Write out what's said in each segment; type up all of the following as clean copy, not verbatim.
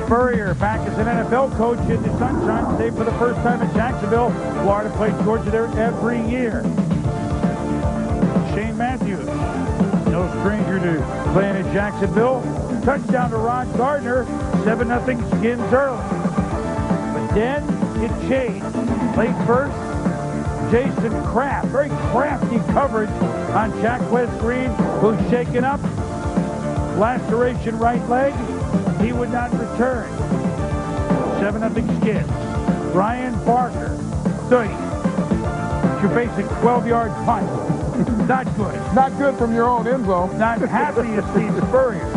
Spurrier back as an NFL coach in the Sunshine State for the first time in Jacksonville. Florida plays Georgia there every year. Shane Matthews, no stranger to playing in Jacksonville. Touchdown to Ron Gardner. 7-0 Skins early. But then it changed. Late first, Jason Kraft. Very crafty coverage on Jack West Green, who's shaken up. Laceration right leg. He would not return. 7-0 Skins. Brian Barker. 30. You're facing 12-yard punt. Not good. Not good from your own end zone. Not happy to see Spurrier.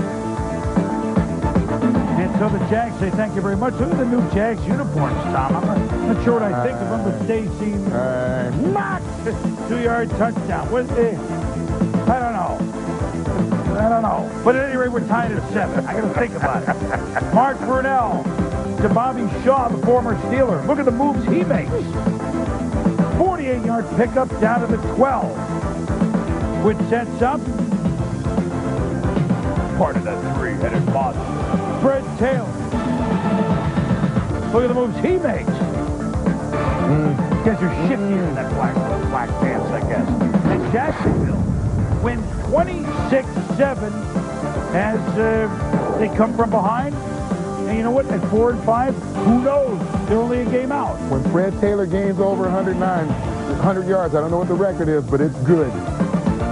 And so the Jags say thank you very much. Look at the new Jags uniforms, Tom. I'm not sure what I think of them, but they seem not 2-yard touchdown. I don't know. But at any rate, we're tied at 7. I got to think about it. Mark Brunell to Bobby Shaw, the former Steeler. Look at the moves he makes. 48-yard pickup down to the 12, which sets up part of that three-headed monster. Fred Taylor. Look at the moves he makes. Guys are shiftier in that black pants, I guess. And Jacksonville wins 26-7 as they come from behind. And you know what? At 4 and 5, who knows? They're only a game out. When Fred Taylor gains over 100 yards, I don't know what the record is, but it's good.